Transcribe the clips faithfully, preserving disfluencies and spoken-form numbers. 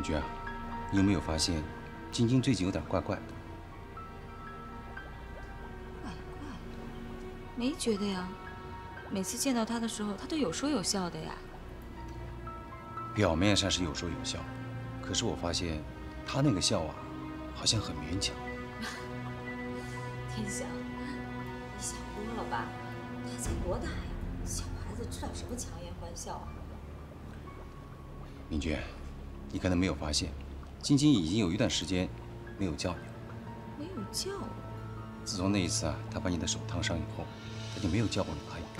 明娟啊，你有没有发现，晶晶最近有点怪怪的？ 怪怪的？没觉得呀，每次见到她的时候，她都有说有笑的呀。 表面上是有说有笑，可是我发现，她那个笑啊，好像很勉强。 天翔，你想多了吧？她才多大呀？小孩子知道什么强颜欢笑啊？ 明娟，你可能没有发现，晶晶已经有一段时间没有叫你了。 没有叫我。 自从那一次啊，她把你的手烫伤以后，她就没有叫过你阿姨。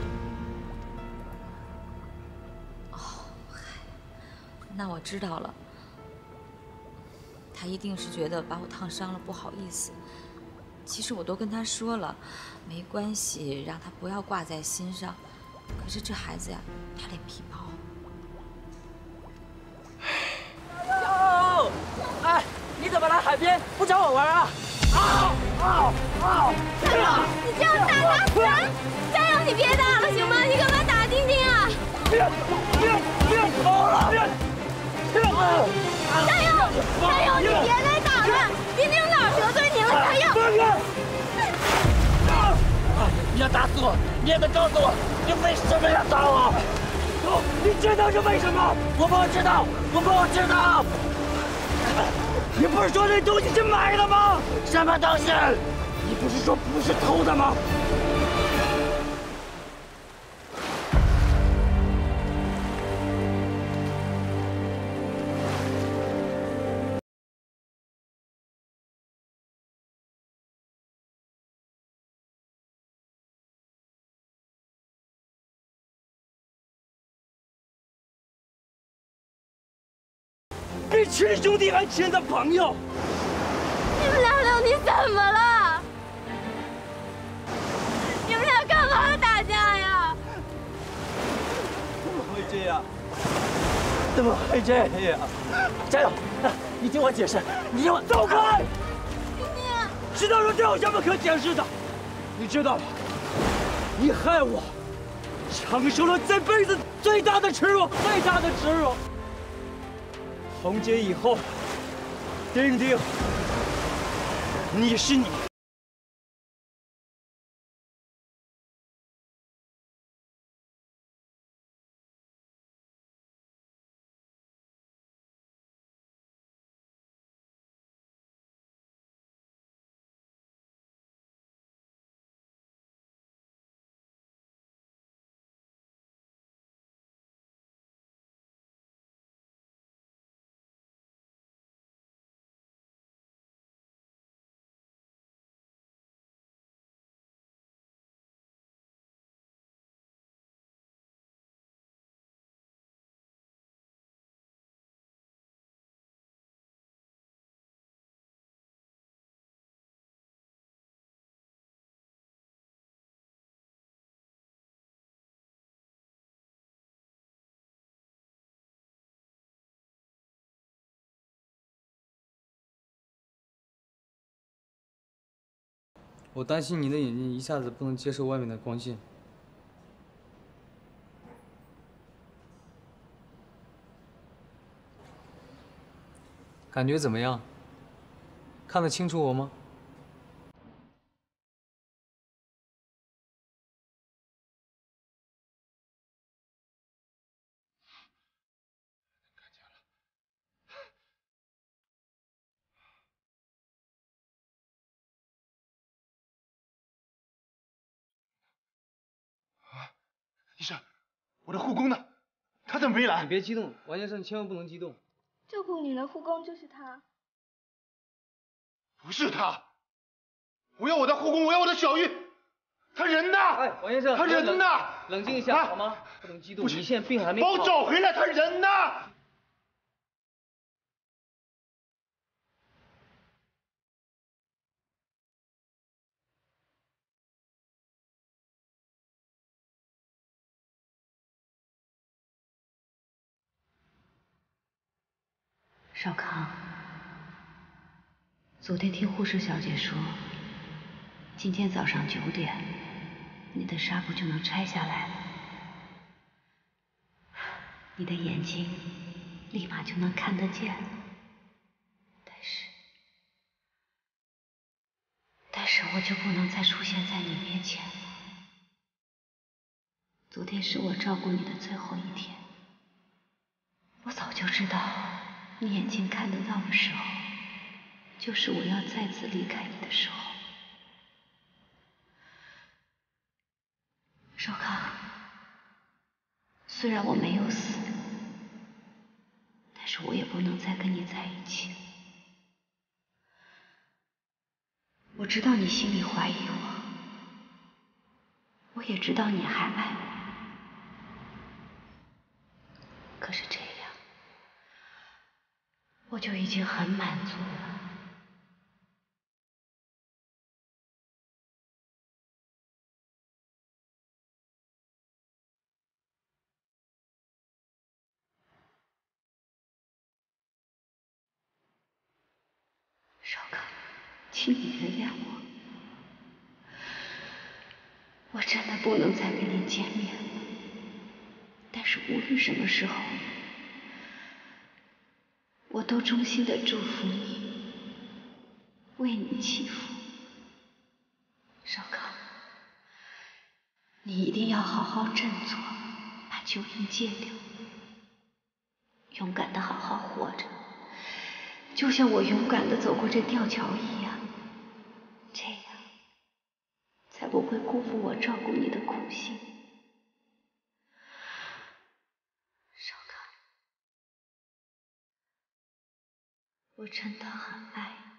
哦，嗨，那我知道了。她一定是觉得把我烫伤了不好意思。其实我都跟她说了，没关系，让她不要挂在心上。可是这孩子呀，他脸皮薄。 哟，哎，你怎么来海边不找我玩啊？啊啊啊！ 加油！你这样打他死！加油！你别打了行吗？你干嘛打丁丁啊？ 别别别跑了！别别！ 加油！加油！你别再打了！丁丁哪儿得罪你了？加油！ 放开！你要打死我，你也得告诉我，你为什么要打我？你知道是为什么？我不知道，我不知道。你不是说那东西是买的吗？什么东西？你不是说不是偷的吗？比亲兄弟还亲的朋友， 你们俩到底怎么了？你们俩干嘛打架呀？ 怎么会这样？怎么会这样？加油！你听我解释，你听我走开！ 丁丁， 知道说这有什么可解释的？你知道吗？你害我承受了这辈子最大的耻辱，最大的耻辱。从今以后，丁丁，你是你。 我担心你的眼睛一下子不能接受外面的光线。感觉怎么样？看得清楚我吗？ 看见了。啊，医生，我的护工呢？他怎么没来？ 你别激动，王先生，你千万不能激动。 照顾你的护工就是他。 不是他，我要我的护工，我要我的小玉，他人呢？ 哎，王先生， 他人呢？ 冷静一下、啊、好吗？不能激动，你现在病还没好。 把我找回来，他人呢？ 少康，昨天听护士小姐说，今天早上九点，你的纱布就能拆下来了，你的眼睛立马就能看得见了。 我就不能再出现在你面前了。昨天是我照顾你的最后一天，我早就知道，你眼睛看得到的时候，就是我要再次离开你的时候。少康，虽然我没有死，但是我也不能再跟你在一起了。我知道你心里怀疑我，我也知道你还爱我，可是这样，我就已经很满足了。少康，请你原谅我，我真的不能再跟你见面了。但是无论什么时候，我都衷心的祝福你，为你祈福。少康，你一定要好好振作，把酒瘾戒掉，勇敢的好好活着，就像我勇敢的走过这吊桥一样，这样才不会辜负我照顾你的苦心。少康，我真的很爱你。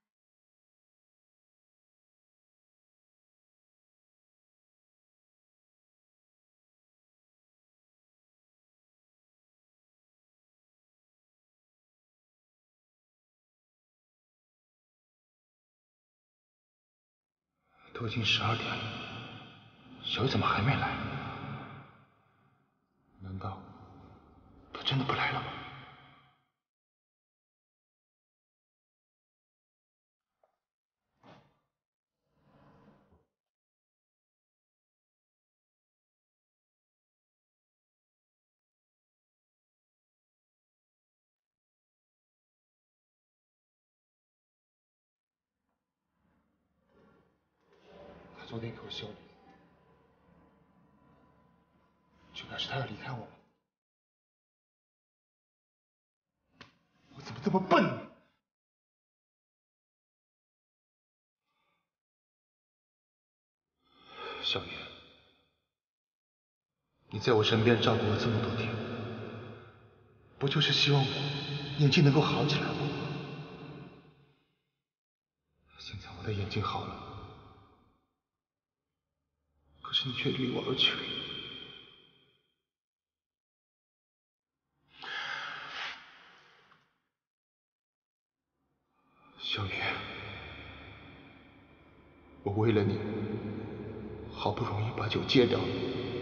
都已经十二点了，小雨怎么还没来？难道他真的不来了吗？他昨天给我笑脸，就表示他要离开我吗？我怎么这么笨呢？小雨，你在我身边照顾我这么多天，不就是希望我眼睛能够好起来吗？现在我的眼睛好了，可是你却离我而去。小雨，我为了你，好不容易把酒戒掉了，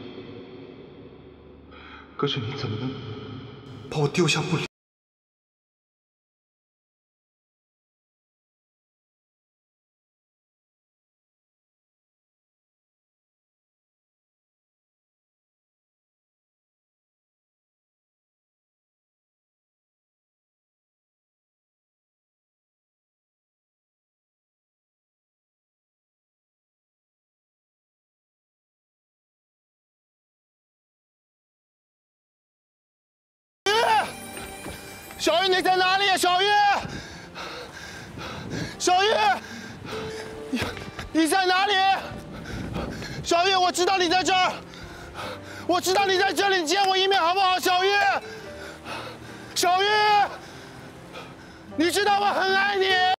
可是你怎么能把我丢下不理？小玉，你在哪里呀？小玉，小玉，你你在哪里？小玉，我知道你在这儿，我知道你在这里，你见我一面好不好？小玉，小玉，你知道我很爱你。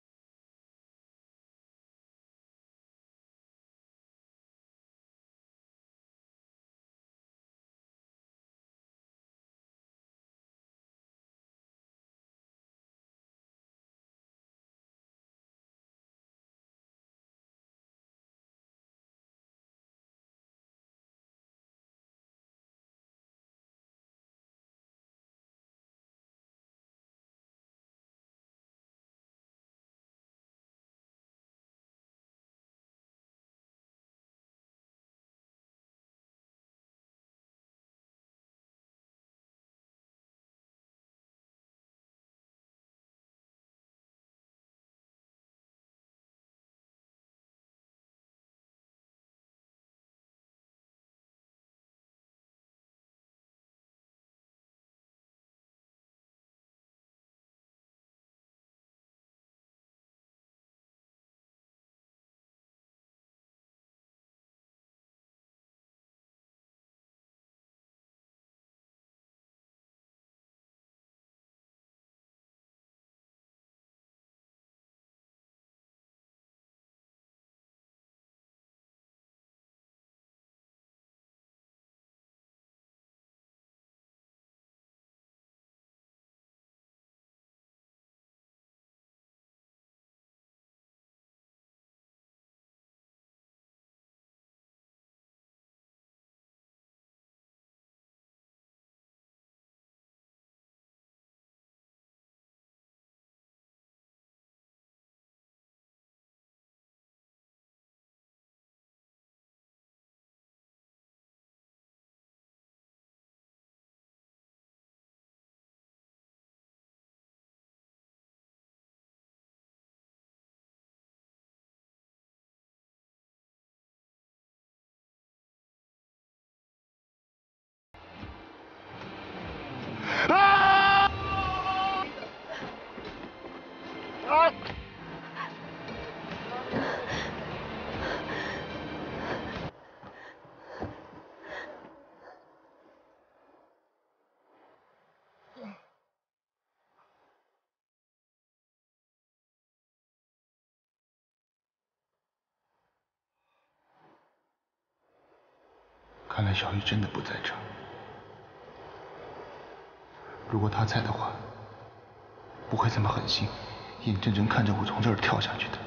啊！啊！看来小玉真的不在这儿。如果她在的话，不会这么狠心，眼睁睁看着我从这儿跳下去的。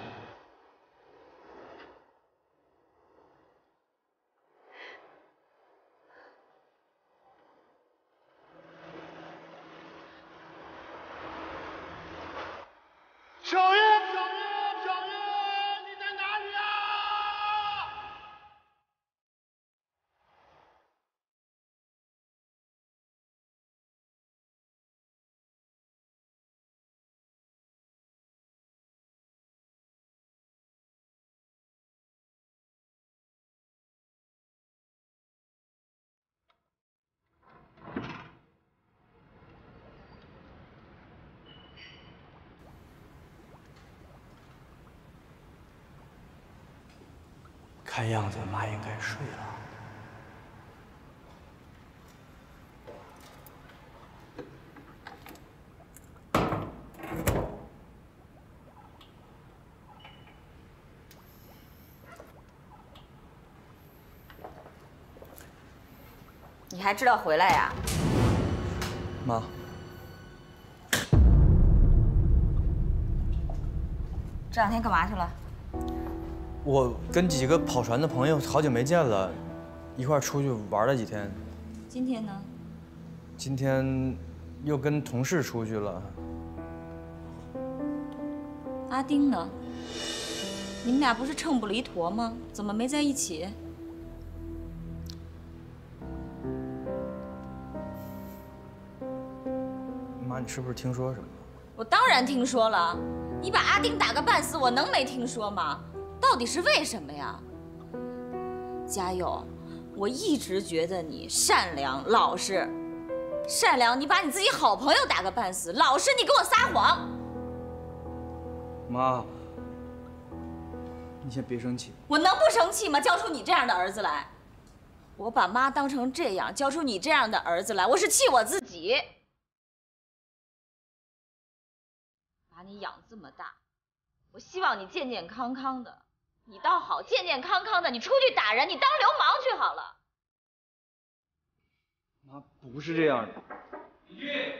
小玉，小玉，小玉，你在哪里啊？ 看样子妈应该睡了。 你还知道回来呀？ 妈， 这两天干嘛去了？ 我跟几个跑船的朋友好久没见了，一块儿出去玩了几天。 今天呢？ 今天又跟同事出去了。 阿丁呢？你们俩不是秤不离砣吗？怎么没在一起？ 妈，你是不是听说什么？ 我当然听说了，你把阿丁打个半死，我能没听说吗？到底是为什么呀？嘉佑，我一直觉得你善良老实，善良你把你自己好朋友打个半死，老实你给我撒谎。 妈，你先别生气。 我能不生气吗？教出你这样的儿子来，我把妈当成这样，教出你这样的儿子来，我是气我自己。把你养这么大，我希望你健健康康的。你倒好，健健康康的，你出去打人，你当流氓去好了。 妈，不是这样的。李俊。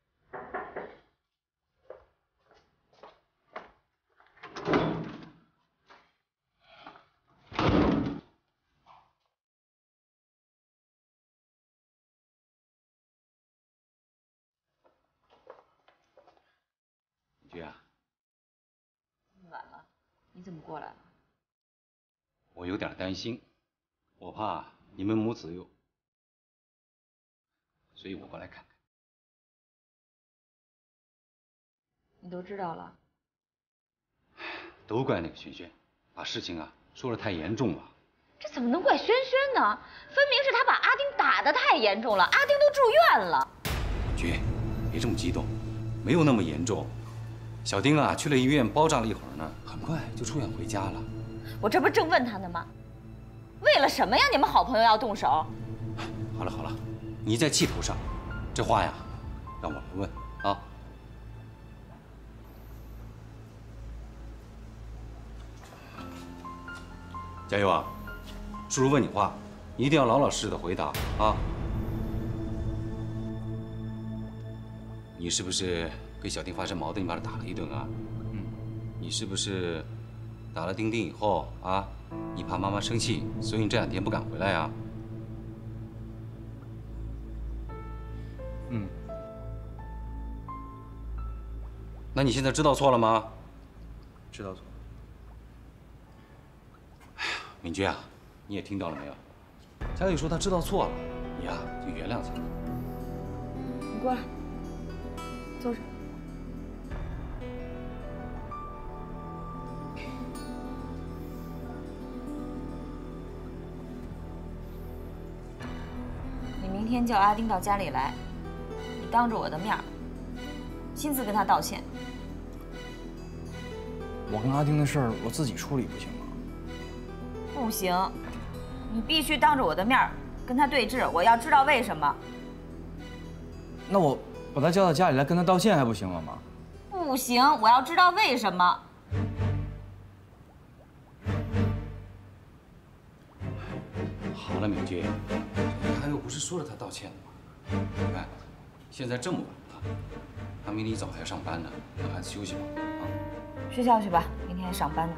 李俊啊。 晚了，你怎么过来了？ 我有点担心，我怕你们母子有，所以我过来看看。 你都知道了？ 都怪那个轩轩，把事情啊说得太严重了。 这怎么能怪轩轩呢？分明是他把阿丁打得太严重了，阿丁都住院了。 君，别这么激动，没有那么严重。小丁啊去了医院包扎了一会儿呢，很快就出院回家了。 我这不是正问他呢吗？为了什么呀？你们好朋友要动手？ 好了好了，你在气头上，这话呀，让我来问啊。加油啊！叔叔问你话，你一定要老老实实的回答啊。你是不是跟小丁发生矛盾，你把他打了一顿啊？嗯。你是不是？打了丁丁以后啊，你怕妈妈生气，所以你这两天不敢回来啊？ 嗯。 那你现在知道错了吗？ 知道错了。 哎呀，敏君啊，你也听到了没有？佳玉说她知道错了，你呀就原谅她。 你过来，坐着。明天叫阿丁到家里来， 你当着我的面亲自跟他道歉。 我跟阿丁的事儿我自己处理不行吗？ 不行，你必须当着我的面跟他对质，我要知道为什么。 那我把他叫到家里来跟他道歉还不行了吗？ 不行，我要知道为什么。 好了，敏君，他又不是说了他道歉了吗？你看，现在这么晚了，他明天一早还要上班呢，让孩子休息吧，啊。 睡觉去吧，明天还上班呢。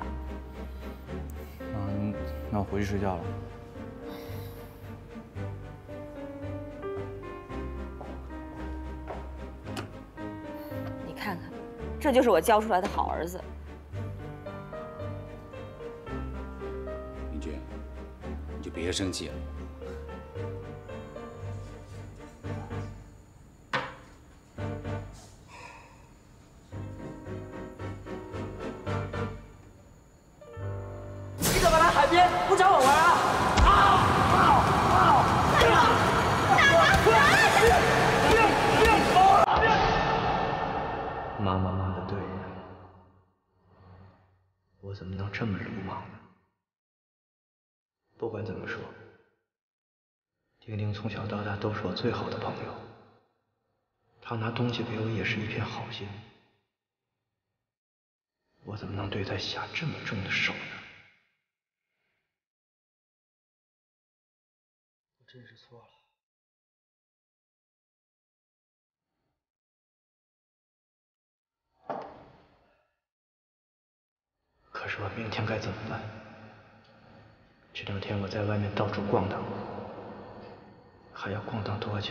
嗯，那我回去睡觉了。 你看看，这就是我教出来的好儿子。 敏君，你就别生气了。 你怎么来海边不找我玩啊？啊啊啊！别别别跑了！别！ 妈妈骂的对，我怎么能这么鲁莽呢？不管怎么说，丁丁从小到大都是我最好的朋友，他拿东西给我也是一片好心，我怎么能对他下这么重的手呢？我真是错了。可是我明天该怎么办？这两天我在外面到处逛荡，还要逛荡多久？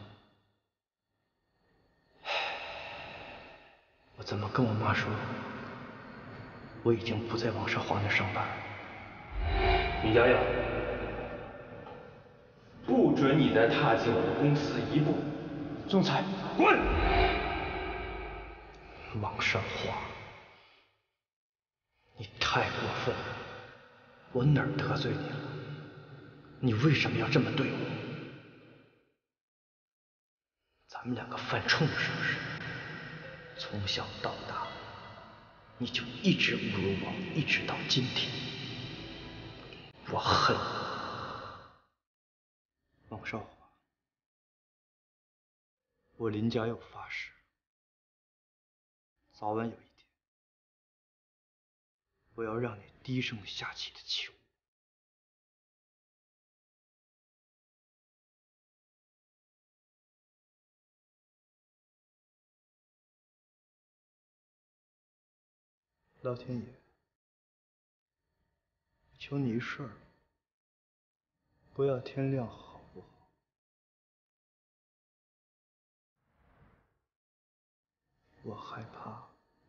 我怎么跟我妈说，我已经不在王少华那上班？ 李佳佑，不准你再踏进我的公司一步！ 总裁， 滚！ 王少华，你太过分了！我哪儿得罪你了？你为什么要这么对我？咱们两个犯冲是不是？从小到大，你就一直侮辱我，一直到今天，我恨你。王少华，我林家佑发誓，早晚有一天，我要让你低声下气的求我。老天爷，求你一事儿，不要天亮，好不好？我害怕。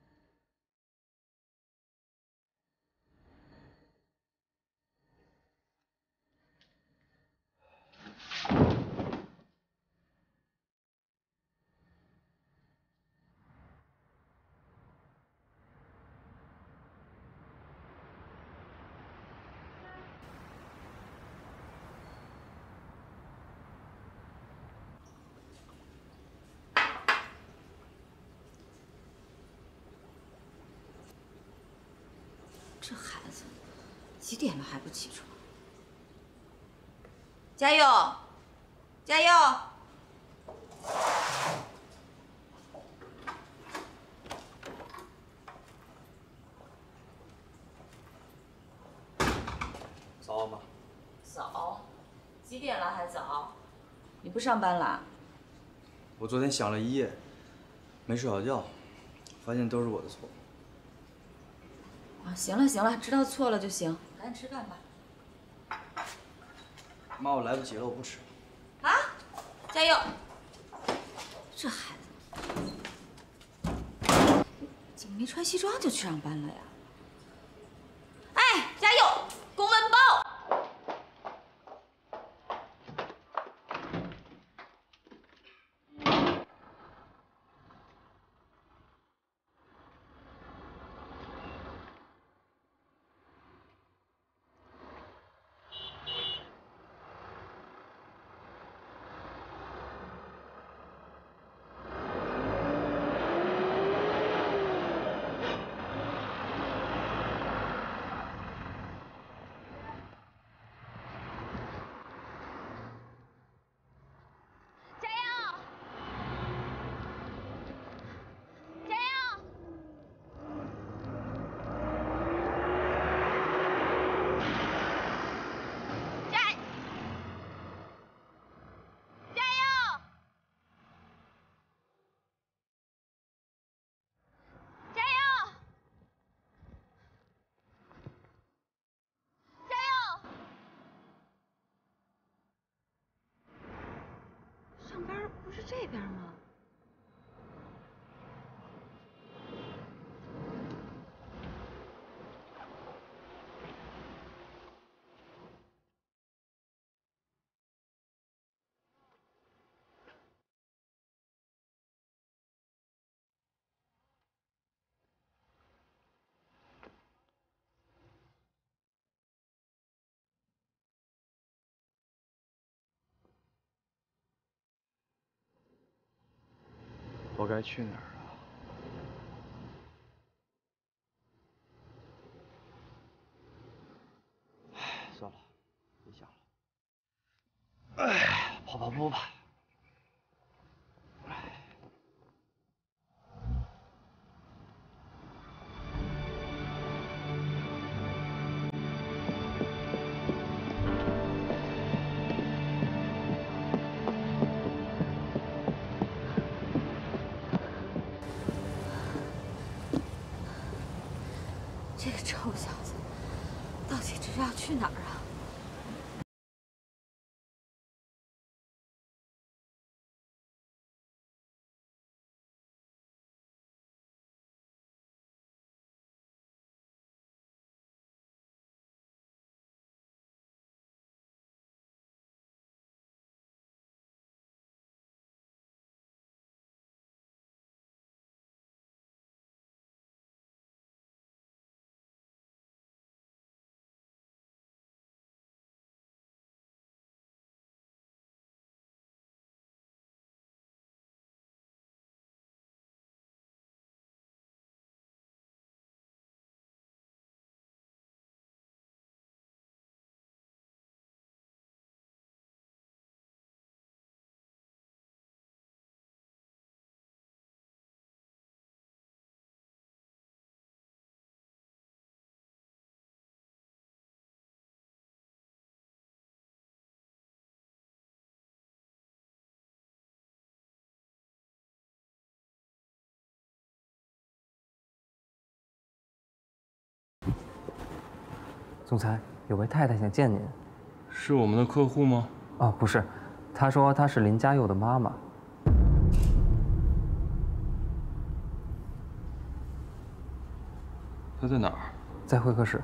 这孩子几点了还不起床？加油，加油！ 早吗？ 早，几点了还早？你不上班了？ 我昨天想了一夜，没睡好觉，发现都是我的错。 啊，行了行了，知道错了就行，赶紧吃饭吧。 妈，我来不及了，我不吃。 啊，加油！这孩子怎么没穿西装就去上班了呀？哎，加油！公文包。 这边吗？ 我该去哪儿啊？唉，算了，别想了。哎，跑跑步吧。 这个臭小子，到底这是要去哪儿啊？ 总裁，有位太太想见您。 是我们的客户吗？ 哦，不是，她说她是林嘉佑的妈妈。 她在哪儿？ 在会客室。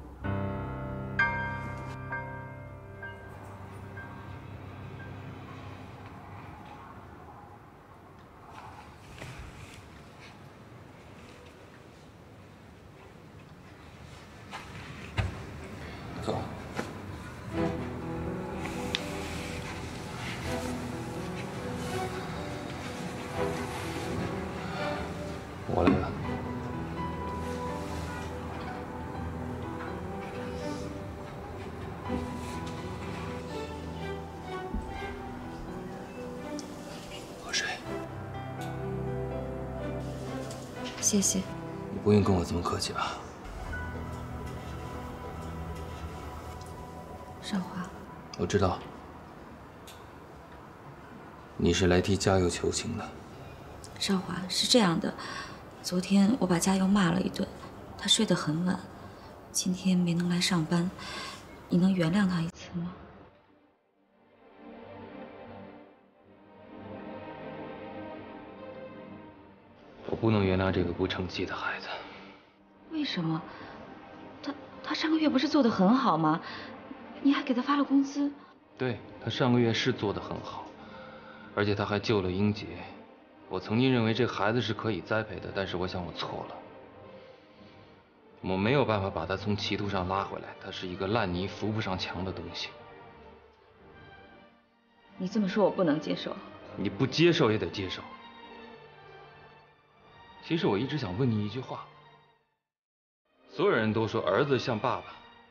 走。我来了。喝水。 谢谢。 你不用跟我这么客气啊。 少华， 我知道，你是来替嘉佑求情的。 少华，是这样的，昨天我把嘉佑骂了一顿，他睡得很晚，今天没能来上班，你能原谅他一次吗？ 我不能原谅这个不成器的孩子。 为什么？他他上个月不是做得很好吗？你还给他发了工资。 对，他上个月是做得很好，而且他还救了英杰。我曾经认为这孩子是可以栽培的，但是我想我错了。我没有办法把他从歧途上拉回来，他是一个烂泥扶不上墙的东西。 你这么说，我不能接受。 你不接受也得接受。其实我一直想问你一句话。所有人都说儿子像爸爸，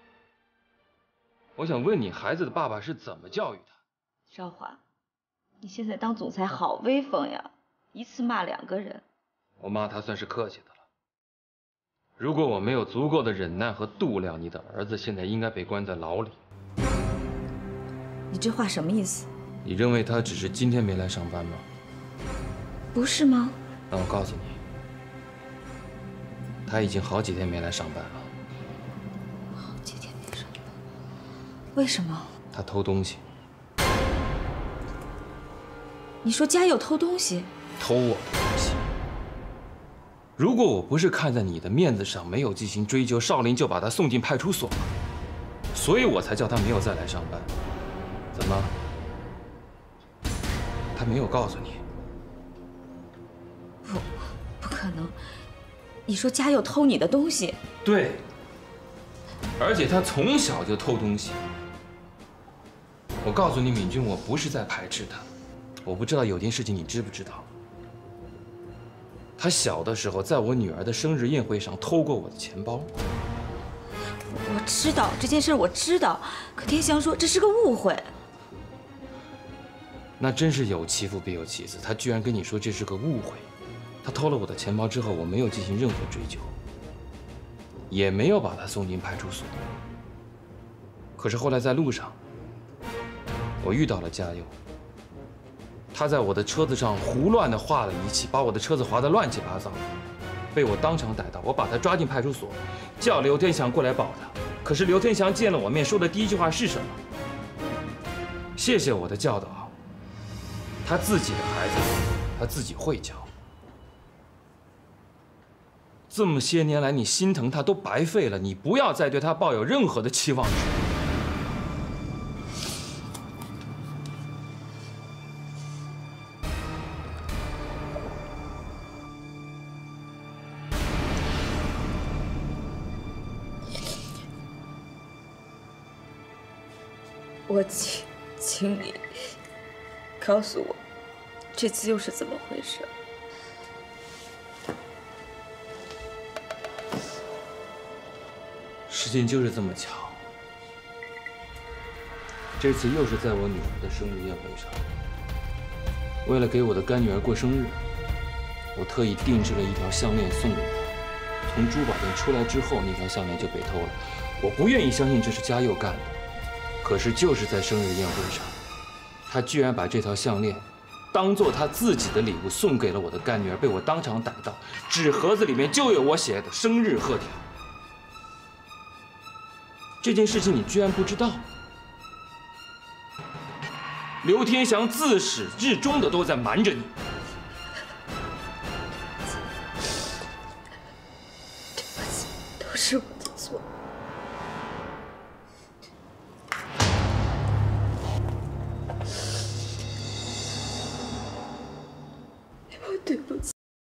我想问你，孩子的爸爸是怎么教育他？ 少华，你现在当总裁好威风呀，一次骂两个人。 我骂他算是客气的了。如果我没有足够的忍耐和度量，你的儿子现在应该被关在牢里。 你这话什么意思？ 你认为他只是今天没来上班吗？ 不是吗？ 那我告诉你，他已经好几天没来上班了。 好几天没上班，为什么？ 他偷东西。 你说家佑偷东西？ 偷我的东西。如果我不是看在你的面子上没有进行追究，少林就把他送进派出所了，所以我才叫他没有再来上班。怎么？他没有告诉你？ 不，不可能！你说家佑偷你的东西？ 对。而且他从小就偷东西。我告诉你，敏君，我不是在排斥他。我不知道有件事情你知不知道？他小的时候在我女儿的生日宴会上偷过我的钱包。 我知道这件事，我知道。可天祥说这是个误会。 那真是有其父必有其子，他居然跟你说这是个误会。他偷了我的钱包之后，我没有进行任何追究，也没有把他送进派出所。可是后来在路上，我遇到了家佑。他在我的车子上胡乱地画了一气，把我的车子划得乱七八糟，被我当场逮到。我把他抓进派出所，叫刘天祥过来保他。可是刘天祥见了我面，说的第一句话是什么？谢谢我的教导，他自己的孩子，他自己会教。这么些年来，你心疼他都白费了，你不要再对他抱有任何的期望值。 我请，请你告诉我，这次又是怎么回事？ 事情就是这么巧，这次又是在我女儿的生日宴会上。为了给我的干女儿过生日，我特意定制了一条项链送给她。从珠宝店出来之后，那条项链就被偷了。我不愿意相信这是家佑干的。可是就是在生日宴会上，他居然把这条项链当做他自己的礼物送给了我的干女儿，被我当场逮到。纸盒子里面就有我写的生日贺条。这件事情你居然不知道？刘天祥自始至终的都在瞒着你。 对不起，都是我的错。对不起。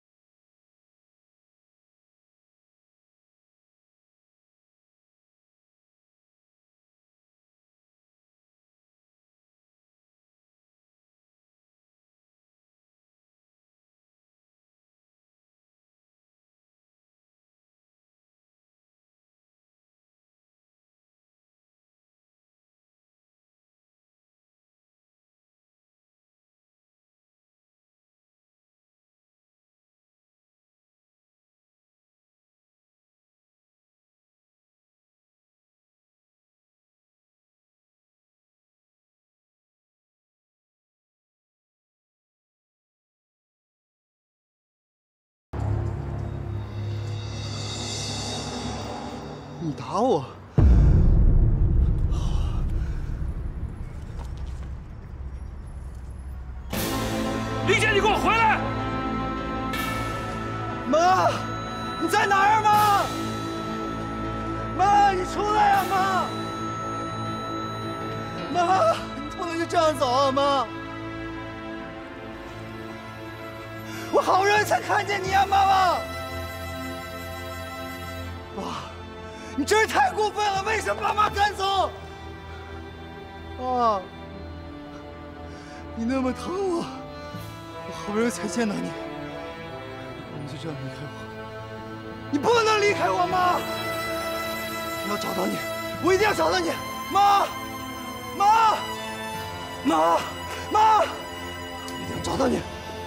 你打我！ 李姐，你给我回来！ 妈，你在哪儿啊？妈，妈，你出来呀，妈！妈，你不能就这样走啊，妈！我好不容易才看见你啊，妈妈！妈。你真是太过分了！为什么把妈赶走？啊！你那么疼我，我好不容易才见到你，你就这样离开我？你不能离开我，妈！我要找到你，我一定要找到你，妈！妈！妈！妈！我一定要找到你！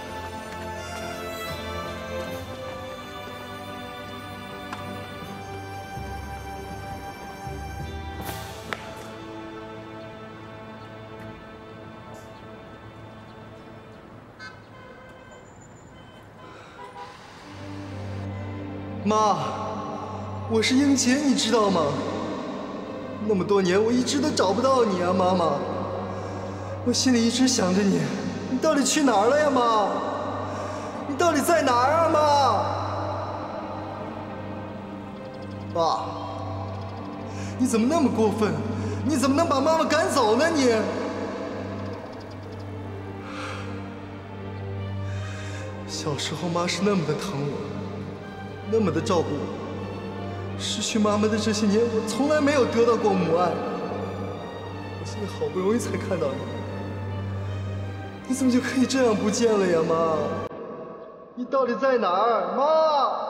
妈，我是英杰，你知道吗？那么多年，我一直都找不到你啊，妈妈。我心里一直想着你， 到底去哪儿了呀，妈？你到底在哪儿啊，妈？爸，你怎么那么过分？你怎么能把妈妈赶走呢？你？小时候妈是那么的疼我，那么的照顾我，失去妈妈的这些年，我从来没有得到过母爱。我现在好不容易才看到你，你怎么就可以这样不见了呀，妈？你到底在哪儿，妈？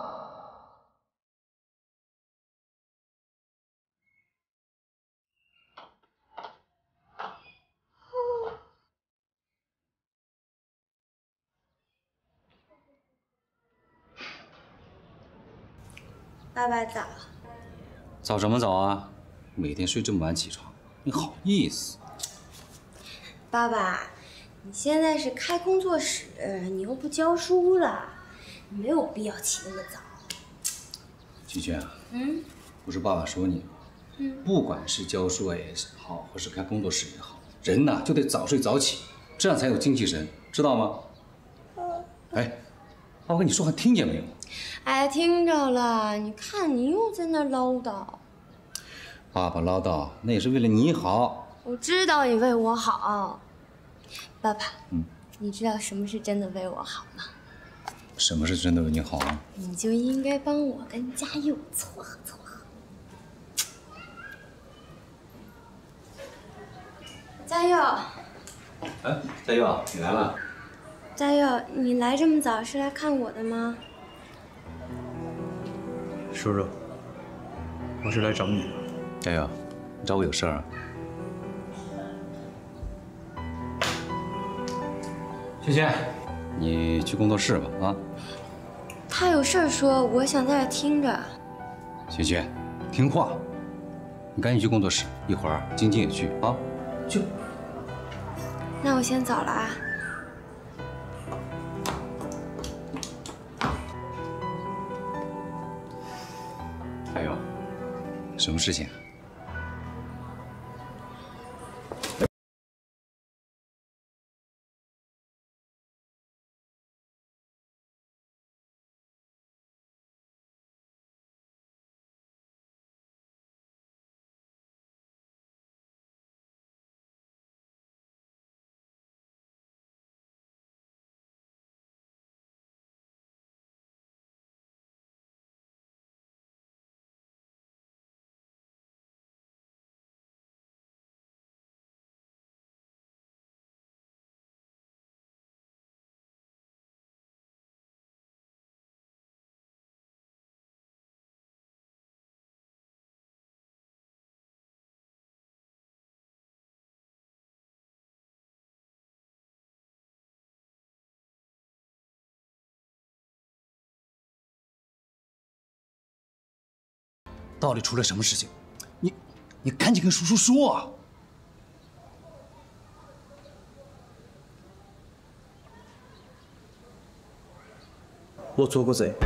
爸爸早。 早什么早啊？每天睡这么晚起床，你好意思？ 爸爸，你现在是开工作室，你又不教书了，你没有必要起那么早。 菊娟啊， 嗯， 不是爸爸说你吗？嗯，不管是教书也好，或是开工作室也好，人呐就得早睡早起，这样才有精气神，知道吗？哎，爸爸跟你说话听见没有？ 哎，听着了，你看你又在那唠叨。 爸爸唠叨那也是为了你好。 我知道你为我好，爸爸。 嗯， 你知道什么是真的为我好吗？ 什么是真的为你好啊？ 你就应该帮我跟嘉佑撮合撮合。嘉佑。 哎，嘉佑啊，你来了。 嘉佑，你来这么早是来看我的吗？ 叔叔，我是来找你的。 嘉佑，你找我有事儿啊？萱萱，你去工作室吧，啊。 他有事儿说，我想在这听着。 萱萱，听话，你赶紧去工作室，一会儿晶晶也去啊。去。 那我先走了啊。 嘉佑，什么事情？到底出了什么事情？你，你赶紧跟叔叔说啊！ 我做过贼。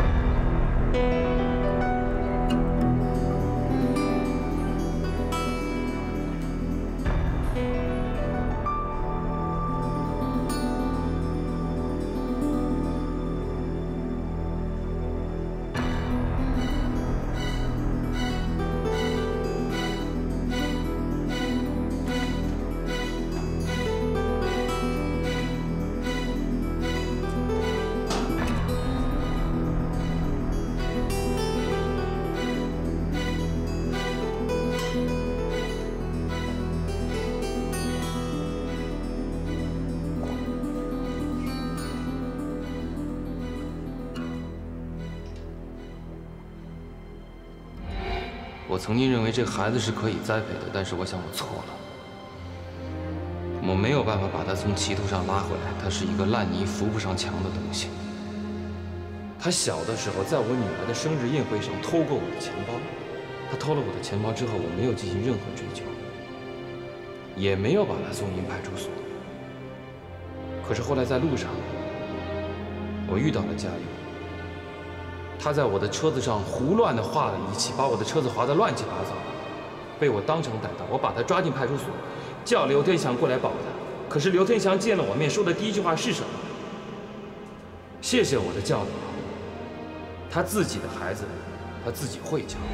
我曾经认为这孩子是可以栽培的，但是我想我错了。我没有办法把他从歧途上拉回来，他是一个烂泥扶不上墙的东西。他小的时候，在我女儿的生日宴会上偷过我的钱包。他偷了我的钱包之后，我没有进行任何追究，也没有把他送进派出所。可是后来在路上，我遇到了嘉佑。他在我的车子上胡乱地画了一气，把我的车子划得乱七八糟，被我当场逮到。我把他抓进派出所，叫刘天祥过来保他。 可是刘天祥见了我面说的第一句话是什么？谢谢我的教导，他自己的孩子，他自己会教。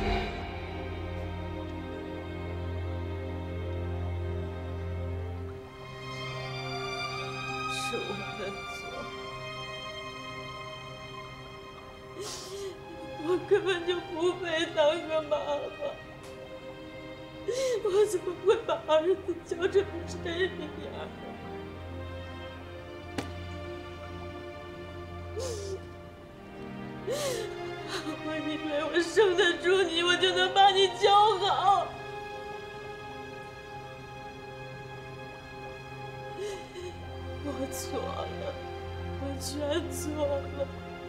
是我的错，我根本就不配当个妈妈。 我怎么会把儿子教成这样？我以为我生得出你，我就能把你教好。我错了，我全错了。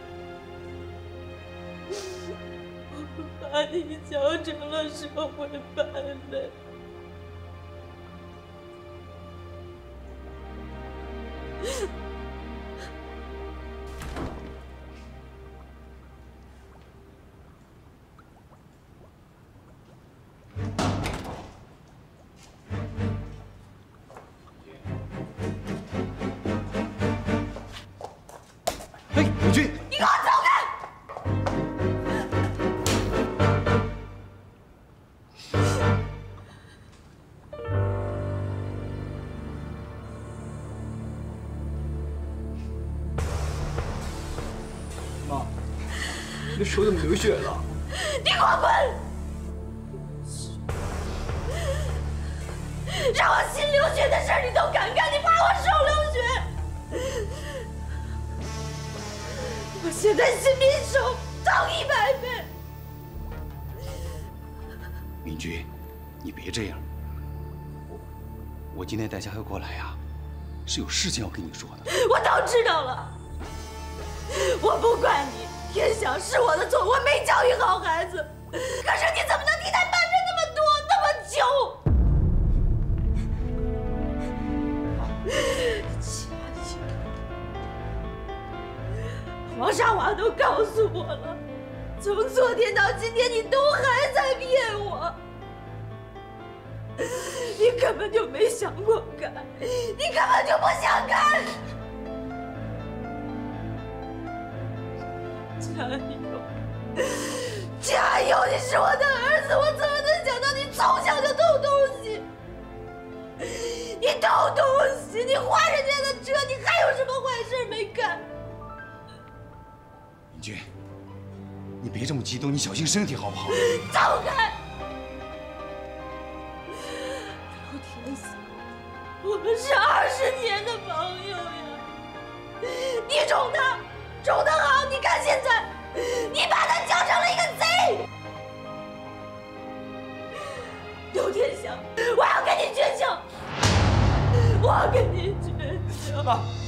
我把你教成了社会败类。 哎，武军， 你给我走开！ 妈，你的手怎么流血了？ 你给我滚！让我心流血的事儿你都敢干，你怕我手流血？我现在心比手疼一百倍。 敏君，你别这样。我我今天带佳慧过来呀，是有事情要跟你说的。 我都知道了。 我不怪你，天祥是我的错，我没教育好孩子。可是你怎么能替他瞒着那么多那么久？佳音，黄沙华都告诉我了，从昨天到今天，你都还在骗我。你根本就没想过改，你根本就不想改。 加油！加油！你是我的儿子，我怎么能想到你从小就偷东西？你偷东西，你划人家的车，你还有什么坏事没干？ 敏君，你别这么激动，你小心身体好不好？ 走开！刘天祥，我们是二十年的朋友呀，你宠他。 宠得好，你看现在，你把他教成了一个贼。刘天祥，我要跟你绝交，我要跟你绝交。 妈。